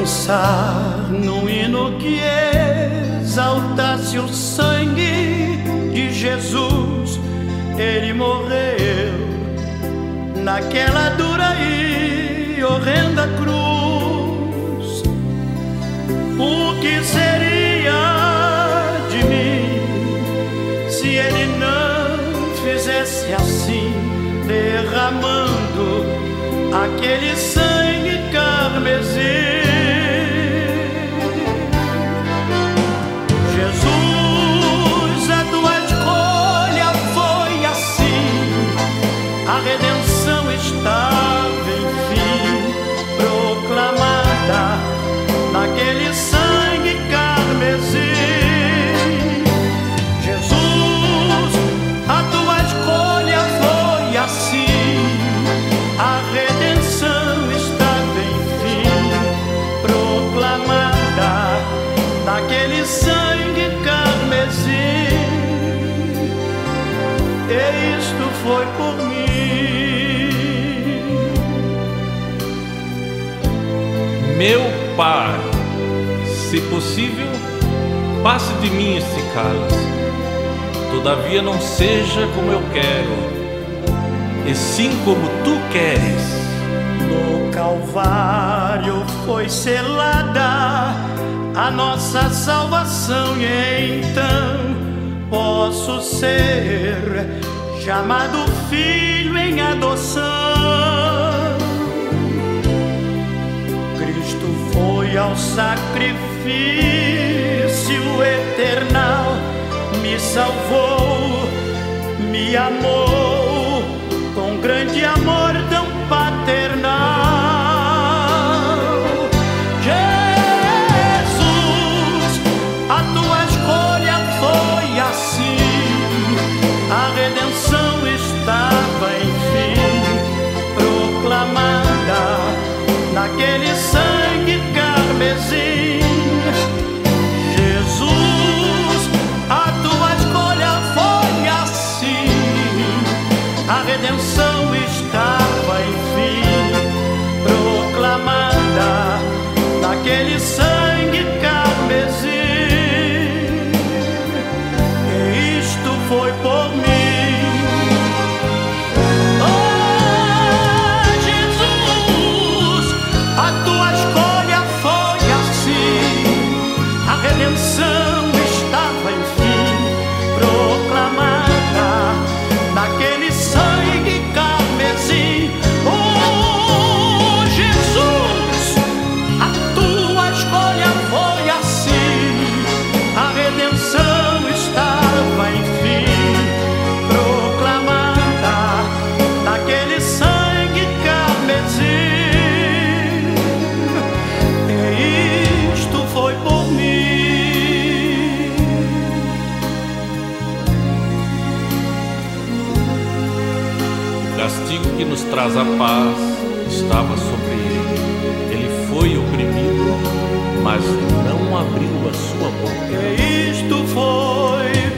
pensar num hino que exaltasse o sangue de Jesus. Ele morreu naquela dura e horrenda cruz. O que seria de mim se ele não fizesse assim, derramando aquele sangue carmesim? Jesus, a tua escolha foi assim, a redenção estava enfim proclamada naquele sangue carmesim. Jesus, a tua escolha foi assim, a redenção estava enfim proclamada naquele sangue carmesim. E isto foi por mim. Meu Pai, se possível, passe de mim este cálice. Todavia não seja como eu quero, e sim como tu queres. No Calvário foi selada a nossa salvação, e então posso ser chamado filho em adoção. Cristo foi ao sacrifício eternal, me salvou, me amou com grande amor tão paternal. Jesus, a tua escolha foi assim, a redenção estava enfim proclamada naquele sangue carmesim. Jesus, a tua escolha foi assim, a redenção estava enfim proclamada naquele sangue carmesim. E isto foi por mim. Redenção estava enfim proclamada naquele sangue carmesim. Oh, Jesus, a tua escolha foi assim, a redenção estava enfim proclamada naquele sangue carmesim. E isto foi por mim. O castigo que nos traz a paz estava sobre ele. Ele foi oprimido, mas não abriu a sua boca. E isto foi